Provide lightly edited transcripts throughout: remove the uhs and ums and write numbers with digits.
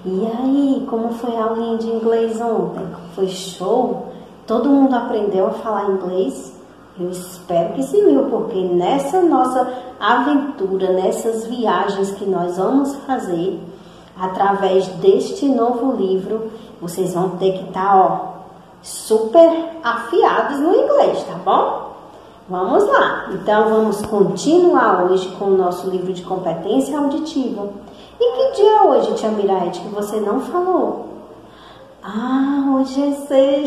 E aí, como foi a aulinha de inglês ontem? Foi show? Todo mundo aprendeu a falar inglês? Eu espero que sim, porque nessa nossa aventura, nessas viagens que nós vamos fazer, através deste novo livro, vocês vão ter que estar, super afiados no inglês, tá bom? Vamos lá! Então, vamos continuar hoje com o nosso livro de competência auditiva. E que dia é hoje, tia Miraete, que você não falou? Ah, hoje é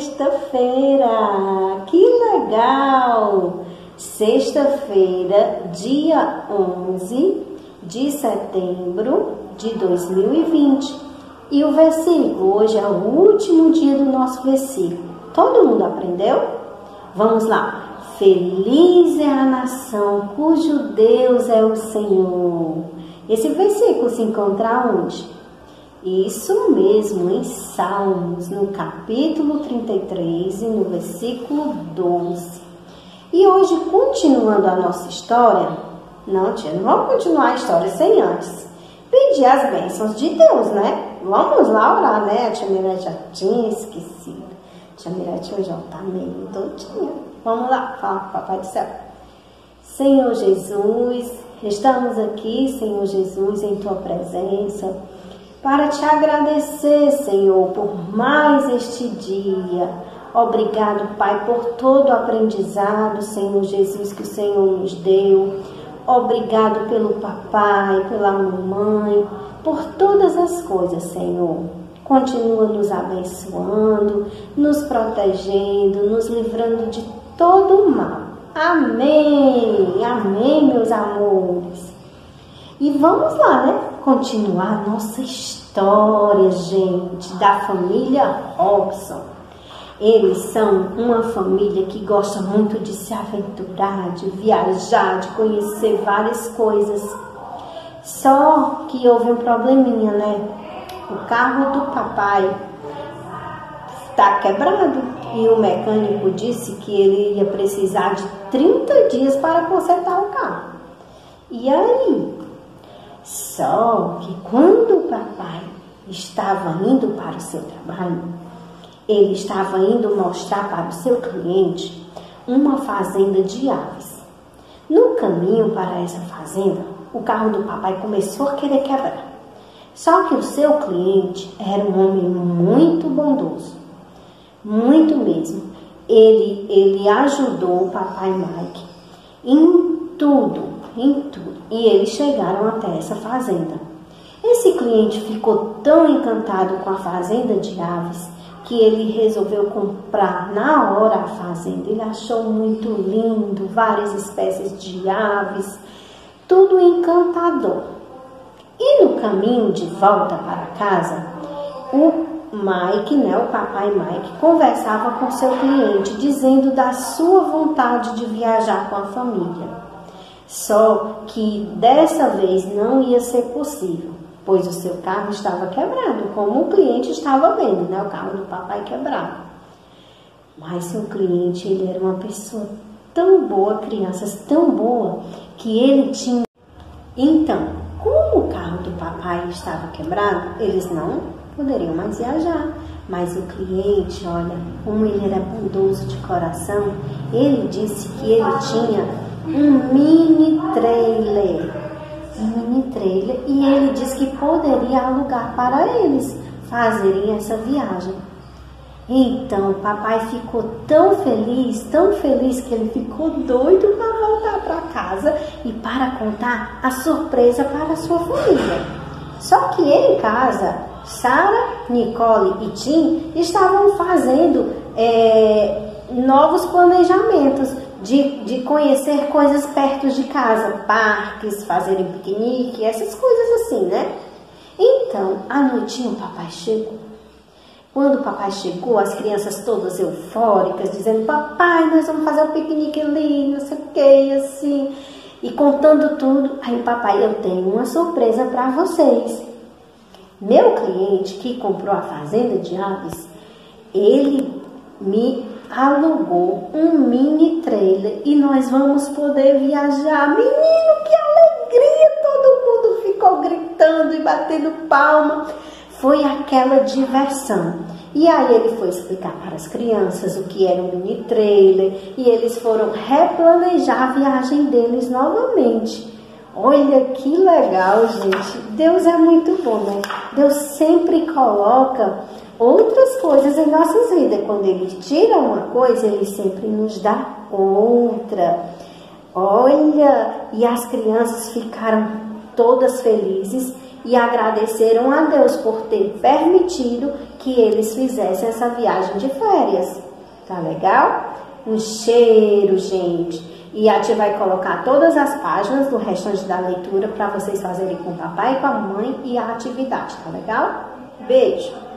sexta-feira! Que legal! Sexta-feira, dia 11 de setembro de 2020. E o versículo, hoje é o último dia do nosso versículo. Todo mundo aprendeu? Vamos lá! Feliz é a nação cujo Deus é o Senhor. Esse versículo se encontra onde? Isso mesmo, em Salmos, no capítulo 33 e no versículo 12. E hoje, continuando a nossa história, não vamos continuar a história sem antes pedir as bênçãos de Deus, né? Vamos lá orar, né? A tia Mirete já tinha esquecido. A tia Mirete hoje tá meio doidinha. Vamos lá, falar com o Papai do Céu. Senhor Jesus, estamos aqui, Senhor Jesus, em Tua presença, para Te agradecer, Senhor, por mais este dia. Obrigado, Pai, por todo o aprendizado, Senhor Jesus, que o Senhor nos deu. Obrigado pelo papai, pela mamãe, por todas as coisas, Senhor. Continua nos abençoando, nos protegendo, nos livrando de todo o mal. Amém, amém, meus amores. E vamos lá, né? Continuar a nossa história, gente, da família Robson. Eles são uma família que gosta muito de se aventurar, de viajar, de conhecer várias coisas. Só que houve um probleminha, né? O carro do papai está quebrado e o mecânico disse que ele ia precisar de 30 dias para consertar o carro. E aí? Só que quando o papai estava indo para o seu trabalho, ele estava indo mostrar para o seu cliente uma fazenda de aves. No caminho para essa fazenda, o carro do papai começou a querer quebrar. Só que o seu cliente era um homem muito bondoso, muito mesmo. Ele ajudou o papai Mike em tudo. E eles chegaram até essa fazenda. Esse cliente ficou tão encantado com a fazenda de aves que ele resolveu comprar na hora a fazenda. Ele achou muito lindo, várias espécies de aves, tudo encantador. E no caminho de volta para casa, o Mike, né, o papai Mike, conversava com seu cliente, dizendo da sua vontade de viajar com a família. Só que dessa vez não ia ser possível, pois o seu carro estava quebrado, como o cliente estava vendo, né, o carro do papai quebrado. Mas seu cliente, ele era uma pessoa tão boa, crianças tão boa, que ele tinha... Então, como o carro do papai estava quebrado, eles não poderiam mais viajar. Mas o cliente, olha, como ele era bondoso de coração, ele disse que ele tinha um mini trailer. E ele disse que poderia alugar para eles fazerem essa viagem. Então, o papai ficou tão feliz que ele ficou doido para voltar para casa e para contar a surpresa para a sua família. Só que em casa, Sarah, Nicole e Tim estavam fazendo novos planejamentos de conhecer coisas perto de casa, parques, fazerem piquenique, essas coisas assim, né? Então, à noitinha o papai chegou. Quando o papai chegou, as crianças todas eufóricas, dizendo: papai, nós vamos fazer um piquenique ali, não sei o que, assim, e contando tudo. Aí, papai, eu tenho uma surpresa para vocês. Meu cliente que comprou a fazenda de aves, ele me alugou um mini trailer e nós vamos poder viajar. Menino, que alegria! Todo mundo ficou gritando e batendo palma. foi aquela diversão. E aí ele foi explicar para as crianças o que era um mini trailer e eles foram replanejar a viagem deles novamente. Olha que legal, gente. Deus é muito bom, né? Deus sempre coloca outras coisas em nossas vidas. Quando Ele tira uma coisa, Ele sempre nos dá outra. Olha, e as crianças ficaram todas felizes e agradeceram a Deus por ter permitido que eles fizessem essa viagem de férias. Tá legal? Um cheiro, gente. E a tia vai colocar todas as páginas do restante da leitura para vocês fazerem com o papai e com a mamãe e a atividade, tá legal? Beijo!